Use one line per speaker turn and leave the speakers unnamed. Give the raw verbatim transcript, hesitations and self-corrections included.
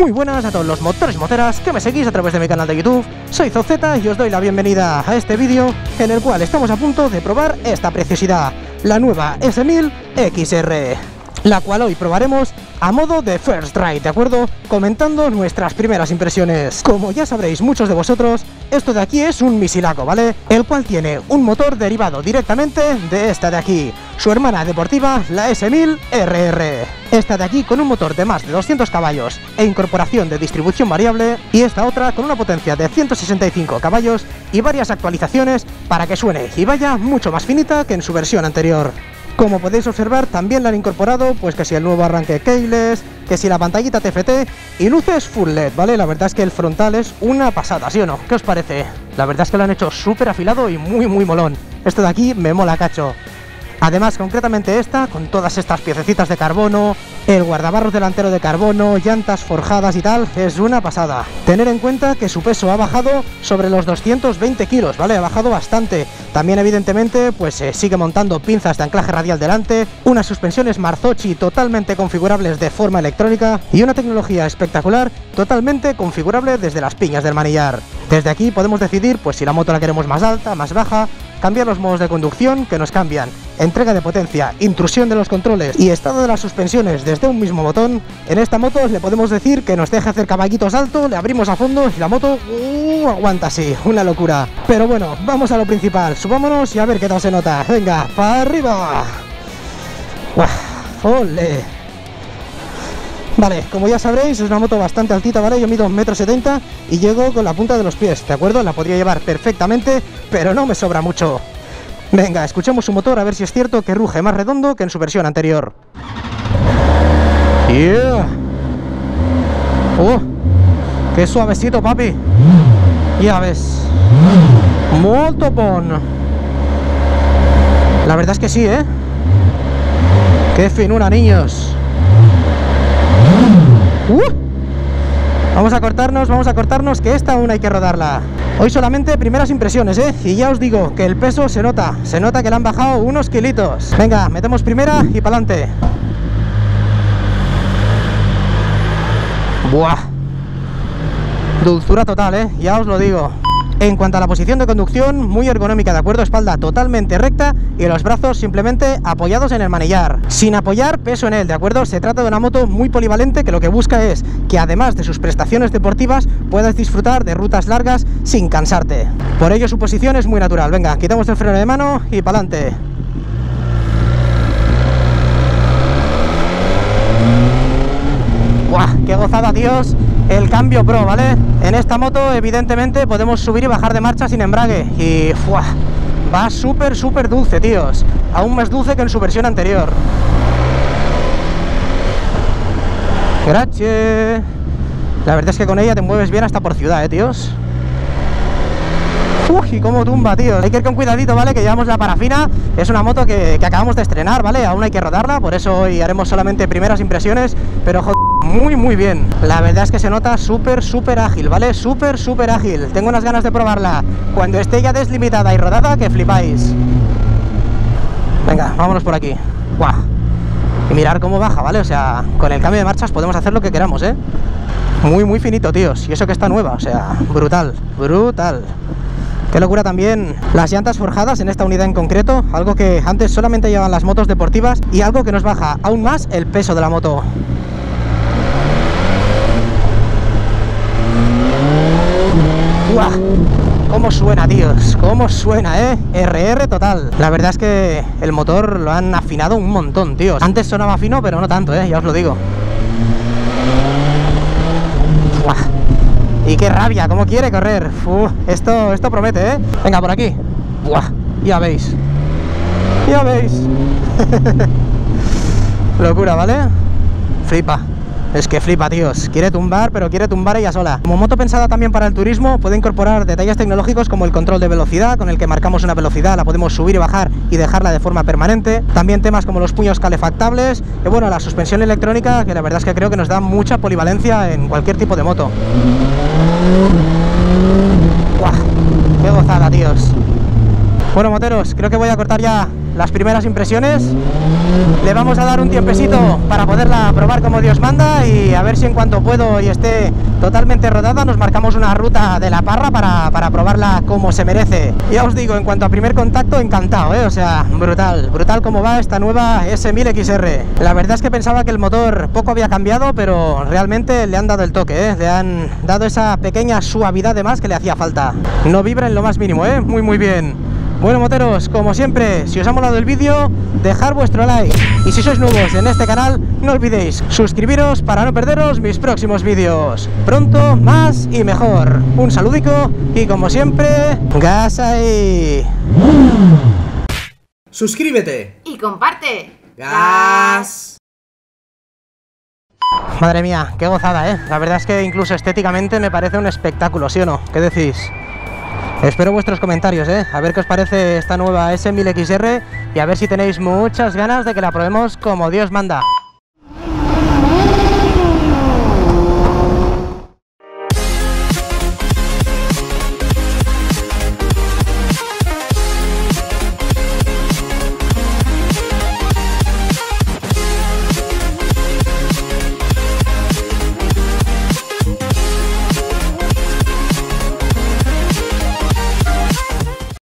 Muy buenas a todos los motores y moteras que me seguís a través de mi canal de YouTube. Soy Zozeta y os doy la bienvenida a este vídeo en el cual estamos a punto de probar esta preciosidad, la nueva S mil X R, la cual hoy probaremos a modo de First Ride, ¿de acuerdo? Comentando nuestras primeras impresiones. Como ya sabréis muchos de vosotros, esto de aquí es un misilaco, ¿vale? El cual tiene un motor derivado directamente de esta de aquí, su hermana deportiva, la S mil R R. Esta de aquí con un motor de más de doscientos caballos e incorporación de distribución variable, y esta otra con una potencia de ciento sesenta y cinco caballos y varias actualizaciones para que suene y vaya mucho más finita que en su versión anterior. Como podéis observar, también le han incorporado, pues que si el nuevo arranque keyless, que si la pantallita T F T y luces full L E D, ¿vale? La verdad es que el frontal es una pasada, ¿sí o no? ¿Qué os parece? La verdad es que lo han hecho súper afilado y muy muy molón. Esto de aquí me mola cacho. Además, concretamente esta, con todas estas piececitas de carbono, el guardabarros delantero de carbono, llantas forjadas y tal, es una pasada. Tener en cuenta que su peso ha bajado sobre los doscientos veinte kilos, ¿vale? Ha bajado bastante. También, evidentemente, pues se eh, sigue montando pinzas de anclaje radial delante, unas suspensiones Marzocchi totalmente configurables de forma electrónica y una tecnología espectacular totalmente configurable desde las piñas del manillar. Desde aquí podemos decidir, pues si la moto la queremos más alta, más baja, cambiar los modos de conducción que nos cambian, entrega de potencia, intrusión de los controles y estado de las suspensiones desde un mismo botón. En esta moto le podemos decir que nos deja hacer caballitos alto, le abrimos a fondo y la moto uh, aguanta así, una locura. Pero bueno, vamos a lo principal, subámonos y a ver qué tal se nota. Venga, para arriba. ¡Uah! ¡Ole! Vale, como ya sabréis, es una moto bastante altita, ¿vale? Yo mido un metro setenta y llego con la punta de los pies, ¿de acuerdo? La podría llevar perfectamente, pero no me sobra mucho. Venga, escuchemos su motor a ver si es cierto que ruge más redondo que en su versión anterior. ¡Yeah! ¡Oh! ¡Qué suavecito, papi! Ya ves. ¡Molto bon! La verdad es que sí, ¿eh? ¡Qué finura, niños! Uh, vamos a cortarnos, vamos a cortarnos, que esta aún hay que rodarla. Hoy solamente primeras impresiones, ¿eh? Y ya os digo que el peso se nota, se nota que le han bajado unos kilitos. Venga, metemos primera y para adelante. Buah. Dulzura total, ¿eh? Ya os lo digo. En cuanto a la posición de conducción, muy ergonómica, ¿de acuerdo? Espalda totalmente recta y los brazos simplemente apoyados en el manillar, sin apoyar peso en él, ¿de acuerdo? Se trata de una moto muy polivalente que lo que busca es que, además de sus prestaciones deportivas, puedas disfrutar de rutas largas sin cansarte. Por ello su posición es muy natural. Venga, quitamos el freno de mano y para adelante. ¡Guau! ¡Qué gozada, tíos! El cambio pro, ¿vale? En esta moto, evidentemente, podemos subir y bajar de marcha sin embrague. Y ¡fua! Va súper, súper dulce, tíos. Aún más dulce que en su versión anterior. Gracias. La verdad es que con ella te mueves bien hasta por ciudad, ¿eh, tíos? Uy, y cómo tumba, tío. Hay que ir con cuidadito, ¿vale? Que llevamos la parafina. Es una moto que, que acabamos de estrenar, ¿vale? Aún hay que rodarla, por eso hoy haremos solamente primeras impresiones. Pero, joder, muy, muy bien. La verdad es que se nota súper, súper ágil, ¿vale? Súper, súper ágil. Tengo unas ganas de probarla cuando esté ya deslimitada y rodada, que flipáis. Venga, vámonos por aquí. ¡Guau! Y mirar cómo baja, ¿vale? O sea, con el cambio de marchas podemos hacer lo que queramos, ¿eh? Muy, muy finito, tíos. Y eso que está nueva, o sea, brutal, brutal. Qué locura también las llantas forjadas en esta unidad en concreto, algo que antes solamente llevaban las motos deportivas y algo que nos baja aún más el peso de la moto. ¡Guau! ¿Cómo suena, tíos? ¿Cómo suena, eh? R R total. La verdad es que el motor lo han afinado un montón, tíos. Antes sonaba fino, pero no tanto, eh, ya os lo digo. ¡Guau! Y qué rabia, cómo quiere correr. Uf, esto, esto promete, ¿eh? Venga, por aquí. Buah, ya veis. Ya veis. Locura, ¿vale? Flipa. Es que flipa, tíos. Quiere tumbar, pero quiere tumbar ella sola. Como moto pensada también para el turismo, puede incorporar detalles tecnológicos como el control de velocidad, con el que marcamos una velocidad, la podemos subir y bajar y dejarla de forma permanente. También temas como los puños calefactables y, bueno, la suspensión electrónica, que la verdad es que creo que nos da mucha polivalencia en cualquier tipo de moto. ¡Guau! ¡Qué gozada, tíos! Bueno, moteros, creo que voy a cortar ya las primeras impresiones. Le vamos a dar un tiempecito para poderla probar como Dios manda y a ver si en cuanto puedo y esté totalmente rodada nos marcamos una ruta de la parra para, para probarla como se merece. Ya os digo, en cuanto a primer contacto, encantado, ¿eh? O sea, brutal, brutal como va esta nueva S mil X R. La verdad es que pensaba que el motor poco había cambiado, pero realmente le han dado el toque, ¿eh? Le han dado esa pequeña suavidad de más que le hacía falta. No vibra en lo más mínimo, ¿eh? Muy muy bien. Bueno, moteros, como siempre, si os ha molado el vídeo, dejad vuestro like. Y si sois nuevos en este canal, no olvidéis suscribiros para no perderos mis próximos vídeos. Pronto, más y mejor. Un saludico y como siempre, gas ahí.
Suscríbete
y comparte.
Gas.
Madre mía, qué gozada, ¿eh? La verdad es que incluso estéticamente me parece un espectáculo, ¿sí o no? ¿Qué decís? Espero vuestros comentarios, ¿eh? A ver qué os parece esta nueva S mil X R y a ver si tenéis muchas ganas de que la probemos como Dios manda.